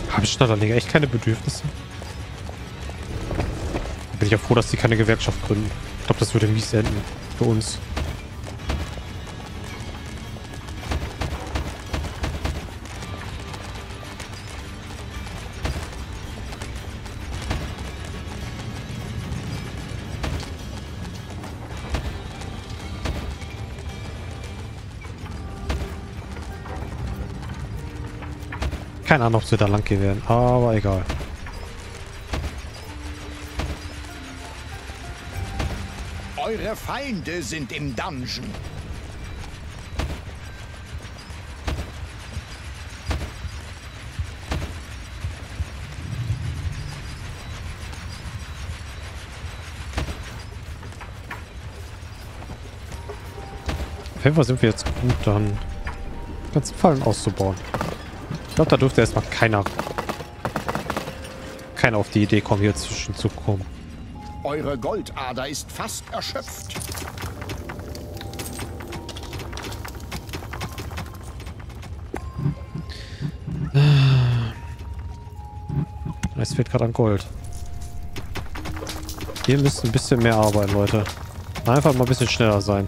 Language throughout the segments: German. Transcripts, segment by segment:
Habe Schnatterlinge echt keine Bedürfnisse? Bin ich ja froh, dass die keine Gewerkschaft gründen. Ich glaube, das würde mies enden. Für uns. Keine Ahnung, ob wir da lang gehen werden, aber egal. Eure Feinde sind im Dungeon. Auf jeden Fall sind wir jetzt gut, dann ganzen Fallen auszubauen. Ich glaube, da dürfte erstmal keiner auf die Idee kommen, hier zwischen zu kommen. Eure Goldader ist fast erschöpft. Es fehlt gerade an Gold. Hier müsst ein bisschen mehr arbeiten, Leute. Einfach mal ein bisschen schneller sein.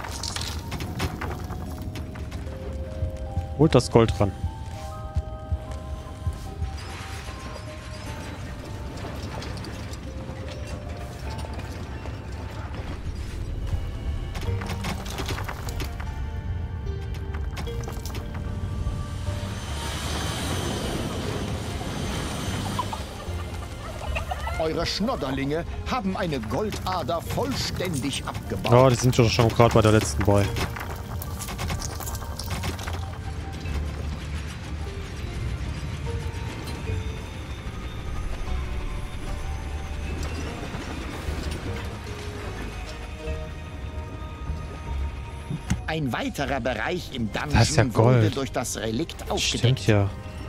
Holt das Gold ran. Eure Schnodderlinge haben eine Goldader vollständig abgebaut. Oh, die sind schon gerade bei der letzten bei. Ein weiterer Bereich im Dungeon Das ist ja wurde Gold. durch das Relikt aufgedeckt. Stimmt ja.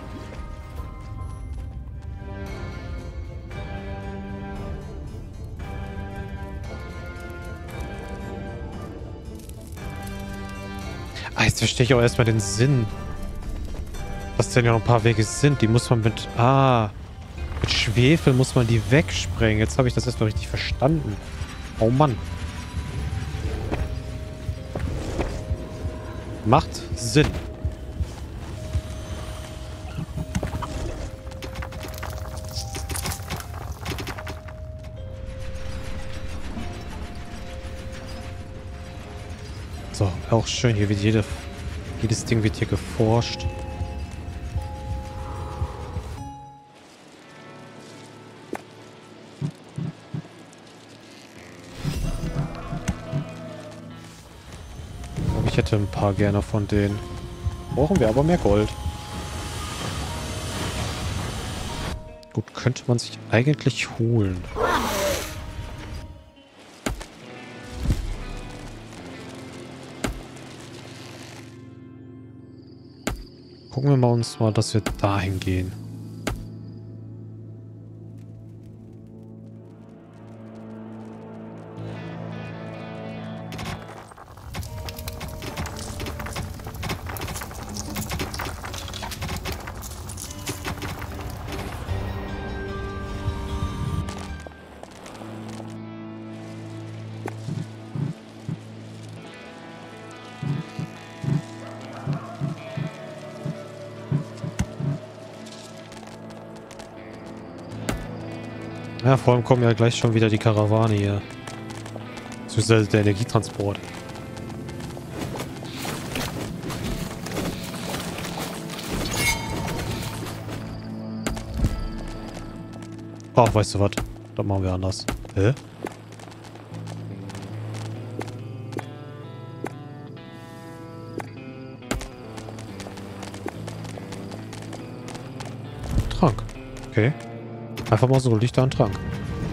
Ah, jetzt verstehe ich auch erstmal den Sinn. Dass denn ja noch ein paar Wege sind. Die muss man mit... mit Schwefel muss man die wegsprengen. Jetzt habe ich das erstmal richtig verstanden. Oh Mann. Macht Sinn. So, auch schön. Hier wird jedes Ding wird hier geforscht. Ich hätte ein paar gerne von denen. Brauchen wir aber mehr Gold. Gut, könnte man sich eigentlich holen. Gucken wir uns mal, dass wir dahin gehen. Ja, vor allem kommen ja gleich schon wieder die Karawane hier. Beziehungsweise der Energietransport. Ach, weißt du was? Das machen wir anders. Hä? Trank. Okay. Einfach mal so Lichter und Trank.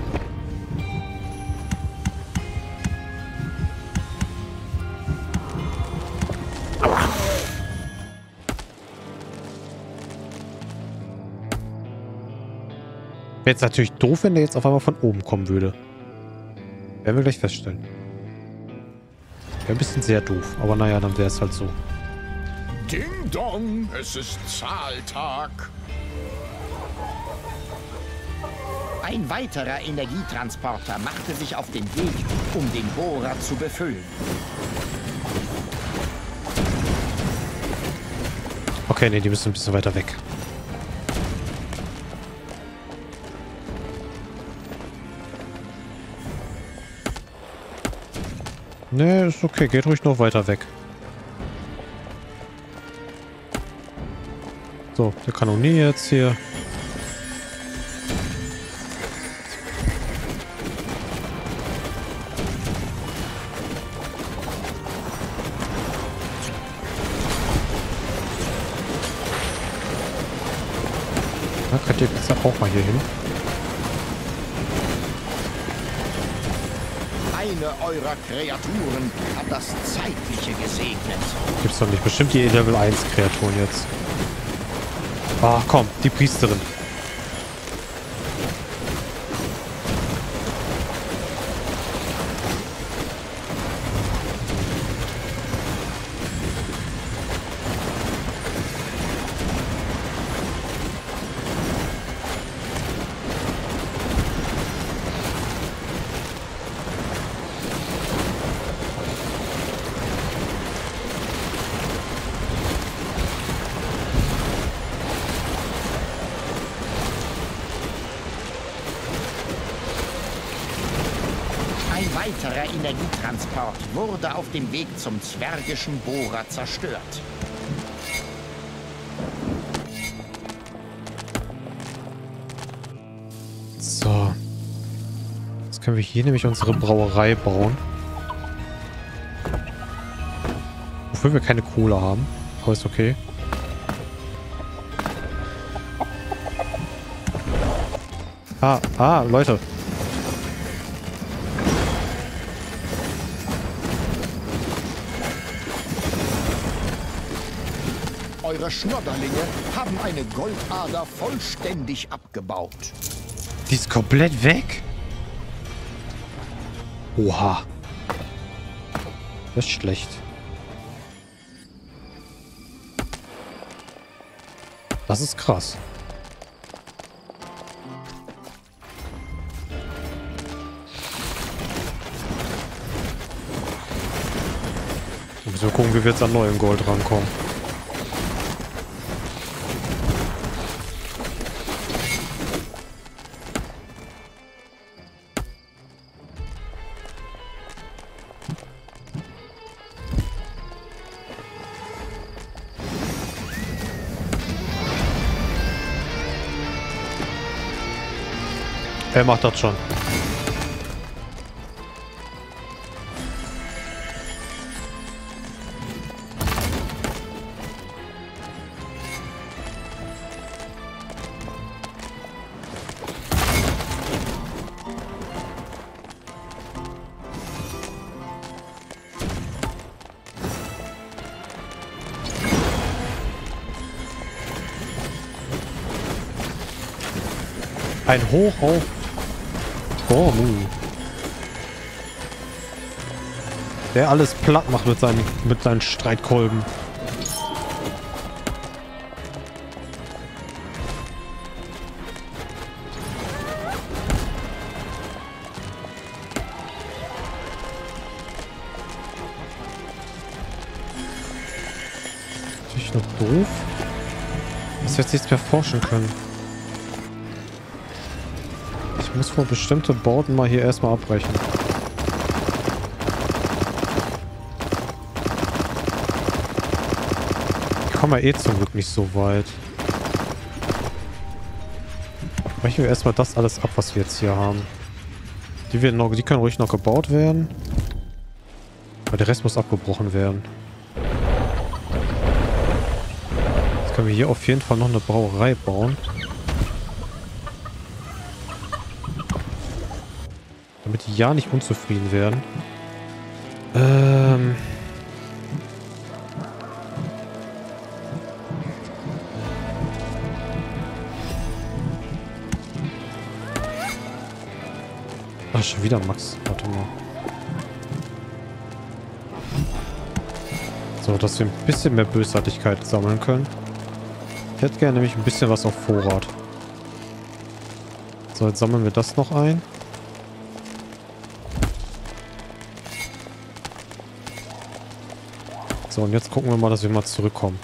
Wäre jetzt natürlich doof, wenn der jetzt auf einmal von oben kommen würde. Werden wir gleich feststellen. Wäre ein bisschen sehr doof, aber naja, dann wäre es halt so. Ding Dong, es ist Zahltag. Ein weiterer Energietransporter machte sich auf den Weg, um den Bohrer zu befüllen. Okay, nee, die müssen ein bisschen weiter weg. Nee, ist okay. Geht ruhig noch weiter weg. So, der Kanonier jetzt hier. Da könnt ihr jetzt auch mal hier hin. Eine eurer Kreaturen hat das Zeitliche gesegnet. Gibt's doch nicht. Bestimmt die Level 1 Kreaturen jetzt. Ach komm, die Priesterin. Ein weiterer Energietransport wurde auf dem Weg zum zwergischen Bohrer zerstört. So. Jetzt können wir hier nämlich unsere Brauerei bauen. Wofür wir keine Kohle haben. Aber ist okay. Leute. Eure Schnodderlinge haben eine Goldader vollständig abgebaut. Die ist komplett weg? Oha. Das ist schlecht. Das ist krass. So gucken, wie wir jetzt an neuem Gold rankommen. Er macht das schon. Ein Hoch auf Gormu. Der alles platt macht mit seinen Streitkolben. Natürlich noch doof, dass wir jetzt nichts mehr forschen können. Ich muss wohl bestimmte Bauten mal hier erstmal abbrechen. Ich komme ja eh zum Glück nicht so weit. Brechen wir erstmal das alles ab, was wir jetzt hier haben. Die können ruhig noch gebaut werden. Aber der Rest muss abgebrochen werden. Jetzt können wir hier auf jeden Fall noch eine Brauerei bauen. Damit die ja nicht unzufrieden werden. Ach, schon wieder Max. Warte mal. So, dass wir ein bisschen mehr Bösartigkeit sammeln können. Ich hätte gerne nämlich ein bisschen was auf Vorrat. So, jetzt sammeln wir das noch ein. So, und jetzt gucken wir mal, dass wir mal zurückkommen.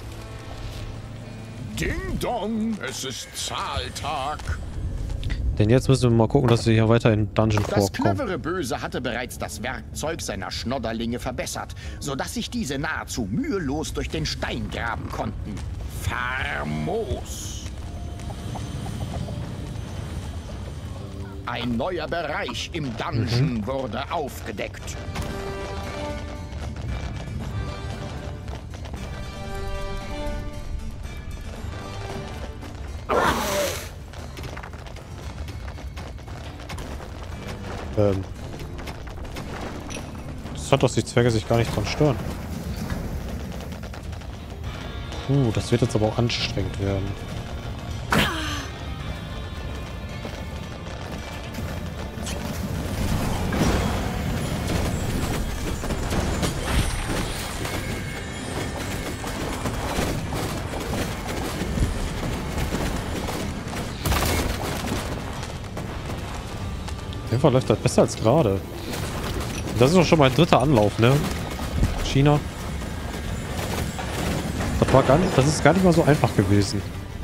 Ding Dong, es ist Zahltag. Denn jetzt müssen wir mal gucken, dass wir hier weiter in Dungeon Das vorkommen. clevere Böse hatte bereits das Werkzeug seiner Schnodderlinge verbessert, sodass sich diese nahezu mühelos durch den Stein graben konnten. Famos! Ein neuer Bereich im Dungeon wurde aufgedeckt. Das hat doch die Zwerge sich gar nicht dran stören. Das wird jetzt aber auch anstrengend werden. Auf jeden Fall läuft das besser als gerade. Das ist doch schon mein dritter Anlauf, ne? China. Das ist gar nicht mal so einfach gewesen.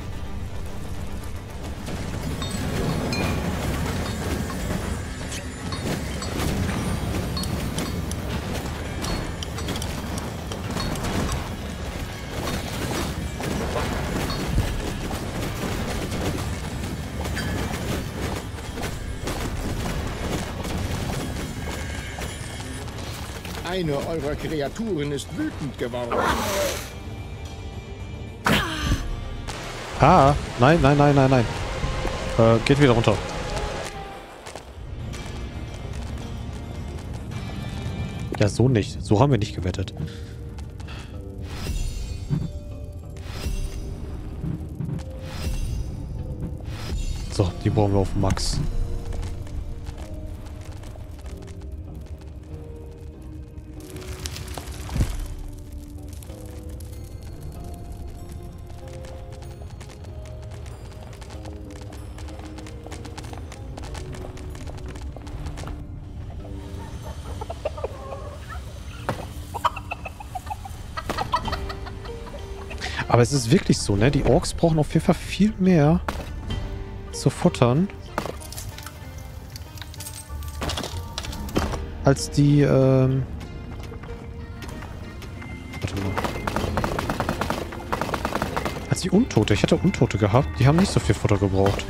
Eine eurer Kreaturen ist wütend geworden. Ah, nein, nein, nein, nein, nein. Geht wieder runter. Ja, so nicht. So haben wir nicht gewettet. So, die brauchen wir auf Max. Aber es ist wirklich so, ne? Die Orks brauchen auf jeden Fall viel mehr zu futtern. Als die, warte mal. Als die Untote. Ich hatte Untote gehabt. Die haben nicht so viel Futter gebraucht.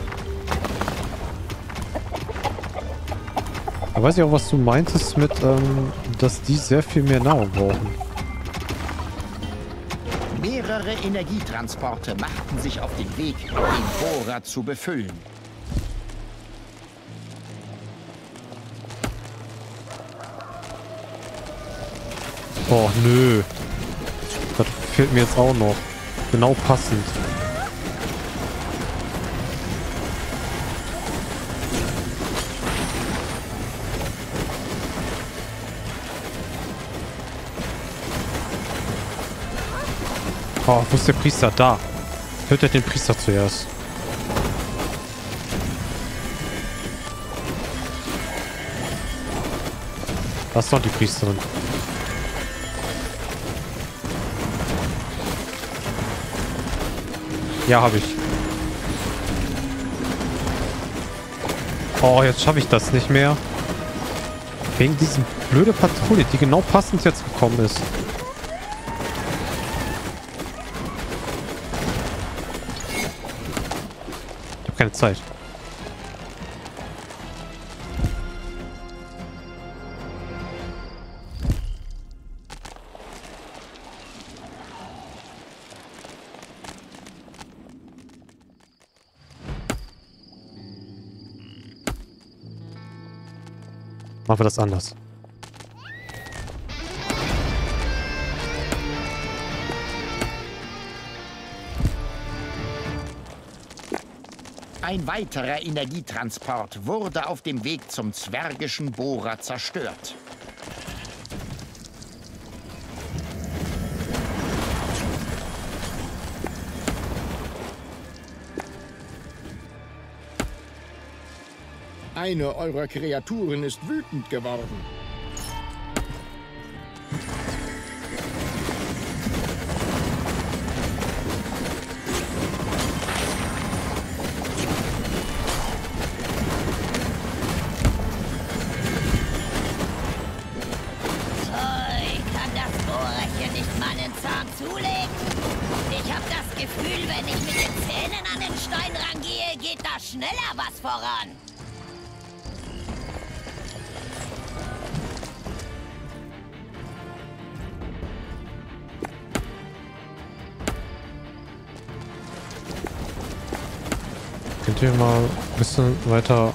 Aber weiß ich auch, was du meintest mit, dass die sehr viel mehr Nahrung brauchen. Mehrere Energietransporte machten sich auf den Weg, den Bohrer zu befüllen. Oh, nö. Das fehlt mir jetzt auch noch. Genau passend. Oh, wo ist der Priester? Da. Hört er den Priester zuerst. Da ist noch die Priesterin. Ja, habe ich. Oh, jetzt schaffe ich das nicht mehr. Wegen diesem blöde Patrouille, die genau passend jetzt gekommen ist. Keine Zeit. Machen wir das anders. Ein weiterer Energietransport wurde auf dem Weg zum zwergischen Bohrer zerstört. Eine eurer Kreaturen ist wütend geworden. Wenn ich mit den Zähnen an den Stein rangehe, geht da schneller was voran. Könnt ihr mal ein bisschen weiter...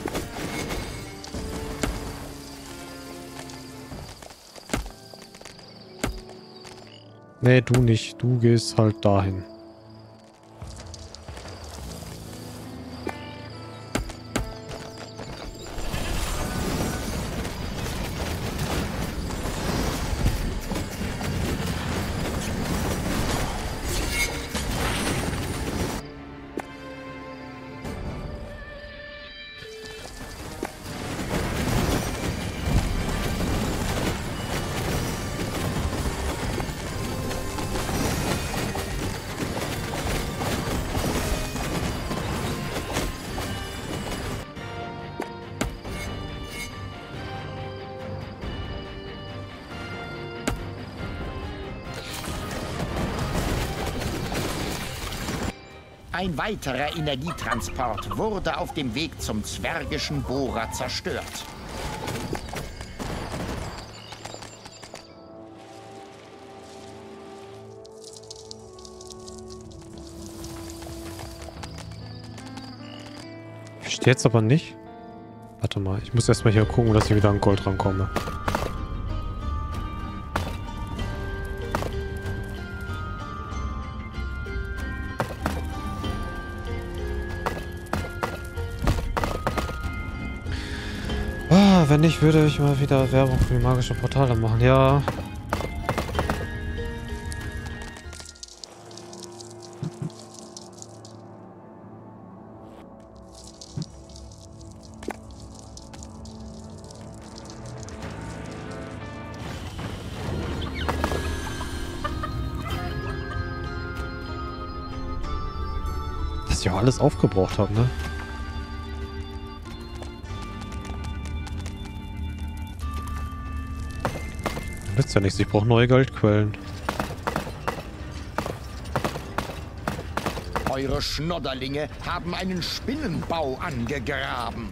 Nee, du nicht. Du gehst halt dahin. Ein weiterer Energietransport wurde auf dem Weg zum zwergischen Bohrer zerstört. Ich verstehe jetzt aber nicht. Warte mal, ich muss erstmal hier gucken, dass ich wieder an Gold rankomme. Wenn nicht, würde ich mal wieder Werbung für die magische Portale machen. Ja. Dass ich auch alles aufgebraucht habe, ne? Nützt ja nichts, ich brauche neue Geldquellen. Eure Schnodderlinge haben einen Spinnenbau angegraben.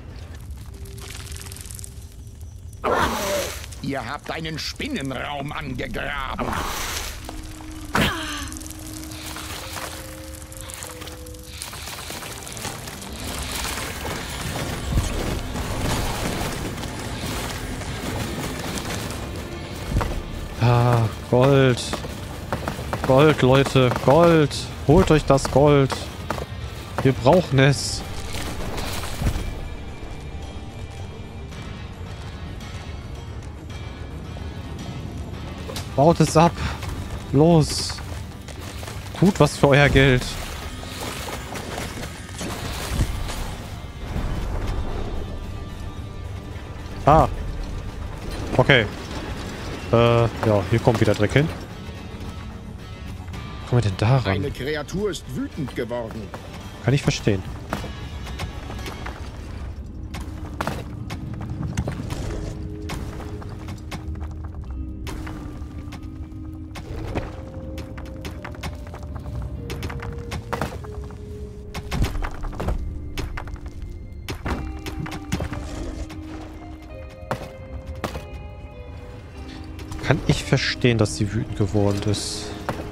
Ihr habt einen Spinnenraum angegraben. Ah, Gold. Gold, Leute. Gold. Holt euch das Gold. Wir brauchen es. Baut es ab. Los. Tut was für euer Geld. Ah. Okay. Ja, hier kommt wieder Dreck hin. Wo kommen wir denn da ran? Eine Kreatur ist wütend geworden. Kann ich verstehen. Kann ich verstehen, dass sie wütend geworden ist.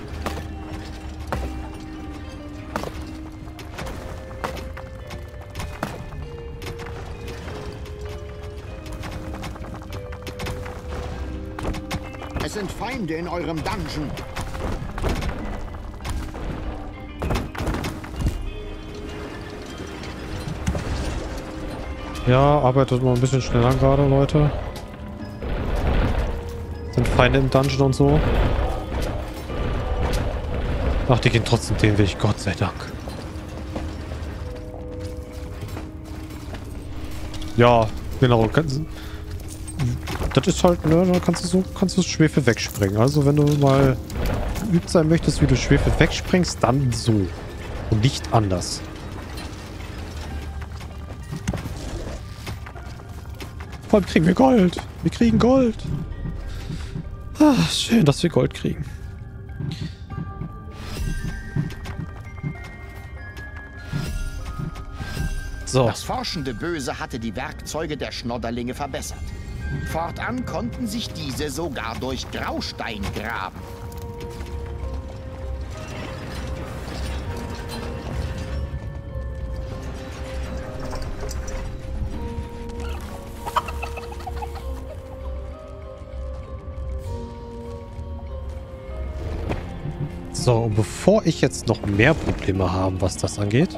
Es sind Feinde in eurem Dungeon. Ja, arbeitet mal ein bisschen schneller gerade, Leute. Sind Feinde im Dungeon und so. Ach, die gehen trotzdem den Weg, Gott sei Dank. Ja, genau. Das ist halt, ne, da kannst du Schwefel wegspringen. Also wenn du mal geübt sein möchtest, wie du Schwefel wegspringst, dann so. Und nicht anders. Vor allem kriegen wir Gold. Wir kriegen Gold. Ah, schön, dass wir Gold kriegen. So. Das forschende Böse hatte die Werkzeuge der Schnodderlinge verbessert. Fortan konnten sich diese sogar durch Graustein graben. So, und bevor ich jetzt noch mehr Probleme habe, was das angeht.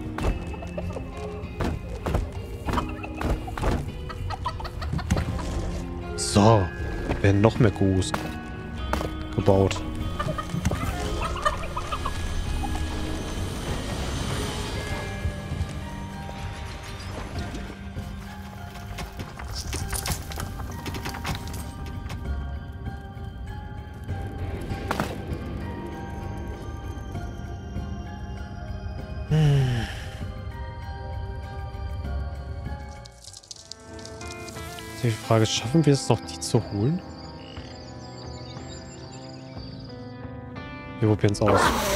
So, werden noch mehr Gurus gebaut. Die Frage, schaffen wir es noch, die zu holen? Wir probieren es aus.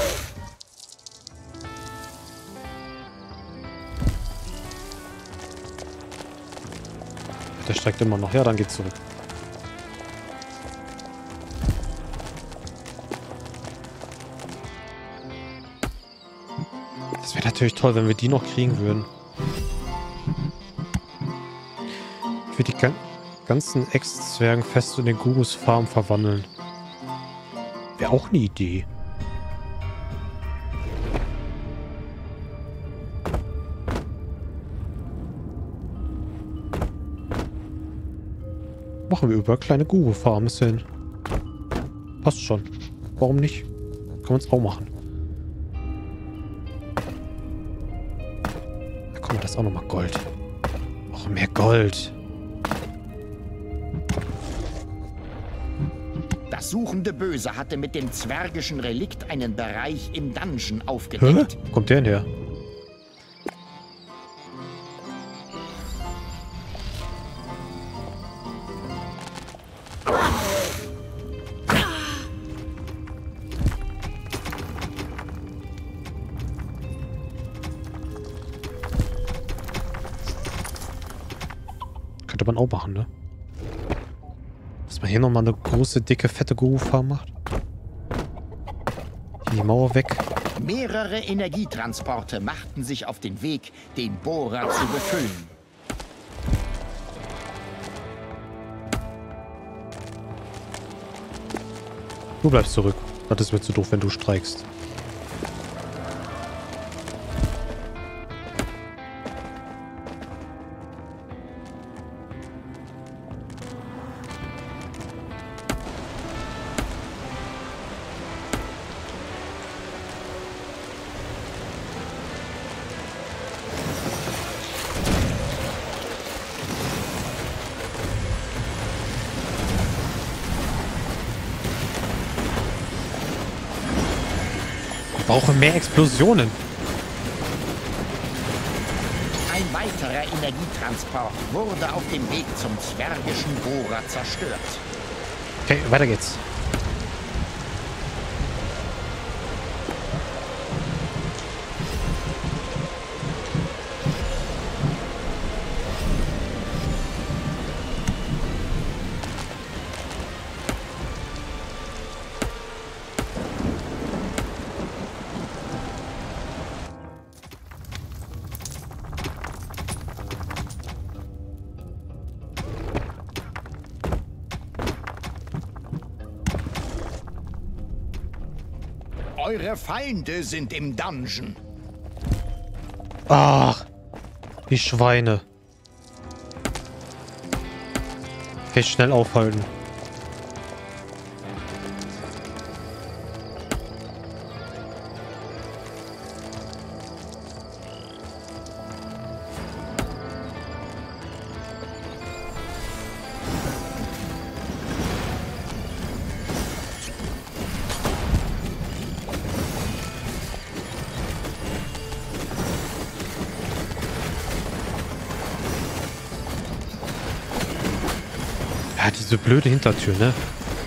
Der steigt immer noch. Ja, dann geht's zurück. Das wäre natürlich toll, wenn wir die noch kriegen würden. Ich würde die ganzen Ex-Zwergen fest in den Gurus-Farm verwandeln. Wäre auch eine Idee. Machen wir über kleine Guru-Farms hin. Passt schon. Warum nicht? Kann man es auch machen. Da kommt das auch nochmal Gold. Auch mehr Gold. Das suchende Böse hatte mit dem zwergischen Relikt einen Bereich im Dungeon aufgedeckt. Hä? Wo kommt der denn her? Könnte man auch machen, ne? Dass man hier nochmal eine große, dicke, fette Guru-Farm macht. Die Mauer weg. Mehrere Energietransporte machten sich auf den Weg, den Bohrer zu befüllen. Du bleibst zurück. Das ist mir zu doof, wenn du streikst. Ich brauche mehr Explosionen. Ein weiterer Energietransport wurde auf dem Weg zum zwergischen Bohrer zerstört. Okay, weiter geht's. Eure Feinde sind im Dungeon. Ach, die Schweine. Okay, schnell aufhalten. Ja, diese blöde Hintertür, ne?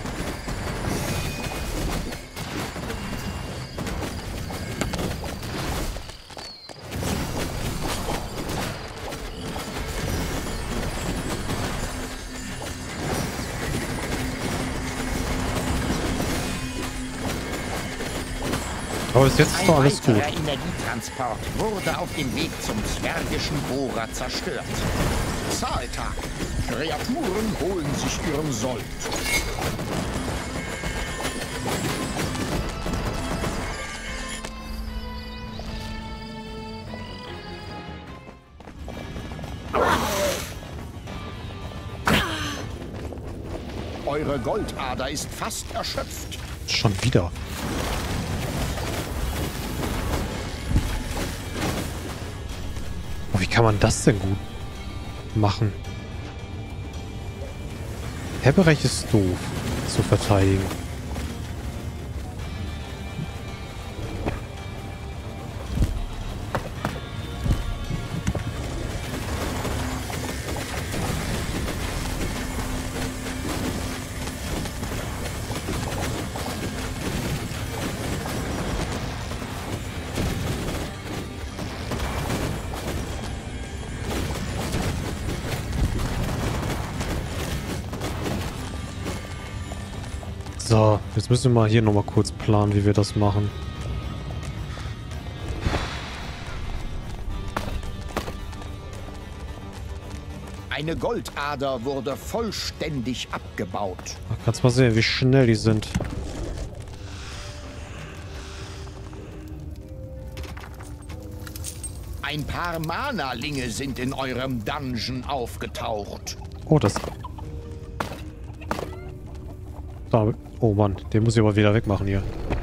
Aber bis jetzt ist doch alles gut. Ein weiterer Energietransport wurde auf dem Weg zum zwergischen Bohrer zerstört. Zahltag. Kreaturen holen sich ihren Sold. Eure Goldader ist fast erschöpft. Schon wieder. Oh, wie kann man das denn gut machen? Der Bereich ist doof zu verteidigen. So, jetzt müssen wir mal hier nochmal kurz planen, wie wir das machen. Eine Goldader wurde vollständig abgebaut. Ach, kannst mal sehen, wie schnell die sind. Ein paar Mana-Linge sind in eurem Dungeon aufgetaucht. Oh, das... Da, oh Mann, den muss ich aber wieder wegmachen hier.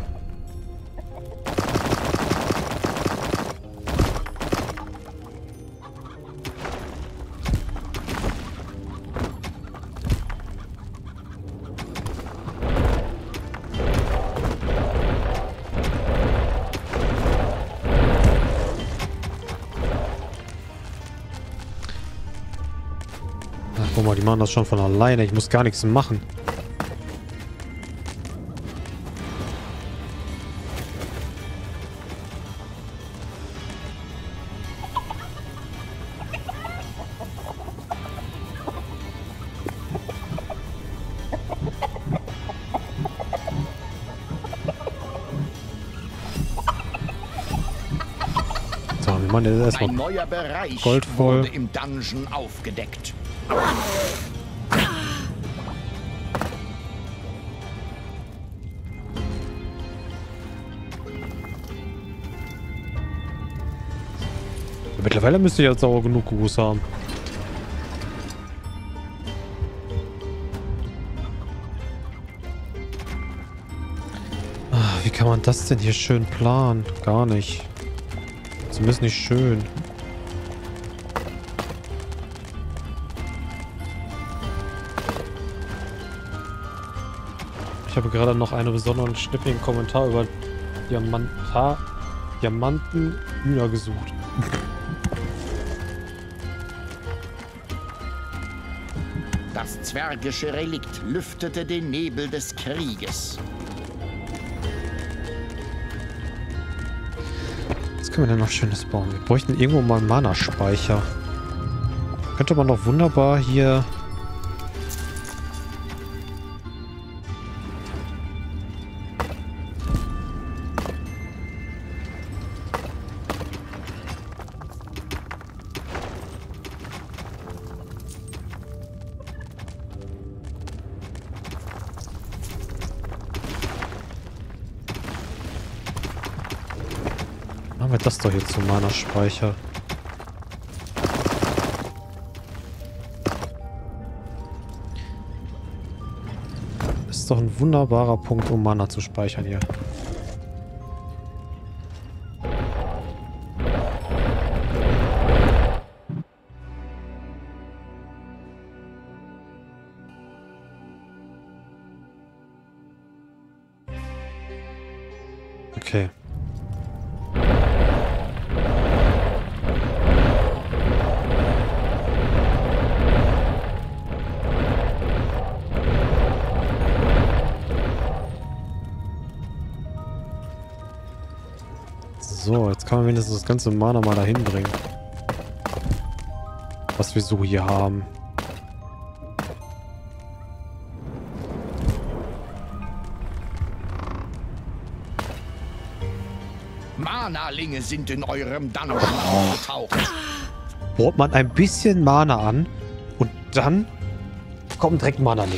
Ach, guck mal, die machen das schon von alleine. Ich muss gar nichts machen. So, wir machen jetzt Ein erstmal neuer Bereich goldvoll. wurde im Dungeon aufgedeckt. Mittlerweile müsste ich jetzt auch genug Gruß haben. Ah, wie kann man das denn hier schön planen? Gar nicht. Zumindest nicht schön. Ich habe gerade noch einen besonderen schnippigen Kommentar über Diamanten-Hühner gesucht. Das zwergische Relikt lüftete den Nebel des Krieges. Was können wir denn noch Schönes bauen? Wir bräuchten irgendwo mal einen Mana-Speicher. Könnte man doch wunderbar hier... Machen wir das doch jetzt zum Mana-Speicher. Das ist doch ein wunderbarer Punkt, um Mana zu speichern hier. Okay. So, jetzt kann man wenigstens das ganze Mana mal dahin bringen. Was wir so hier haben. Mana-Linge sind in eurem Dungeon aufgetaucht. Bohrt man ein bisschen Mana an und dann kommen direkt Mana-Linge.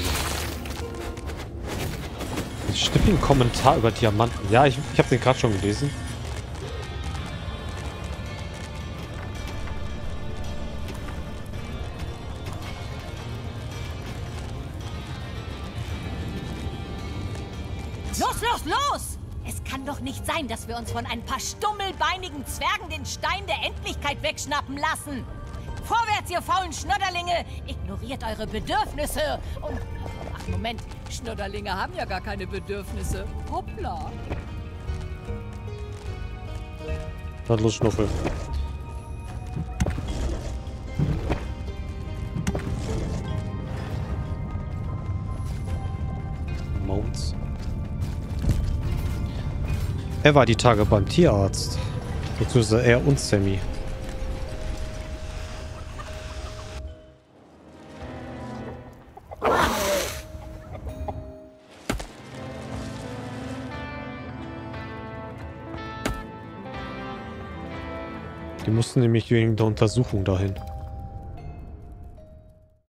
Ich stimme einen Kommentar über Diamanten. Ja, ich habe den gerade schon gelesen. Los, los, los! Es kann doch nicht sein, dass wir uns von ein paar stummelbeinigen Zwergen den Stein der Endlichkeit wegschnappen lassen. Vorwärts, ihr faulen Schnodderlinge! Ignoriert eure Bedürfnisse und... Ach, Moment. Schnodderlinge haben ja gar keine Bedürfnisse. Hoppla. Dann los, Schnuffel. Mounts. Er war die Tage beim Tierarzt. Beziehungsweise er und Sammy. Die mussten nämlich wegen der Untersuchung dahin.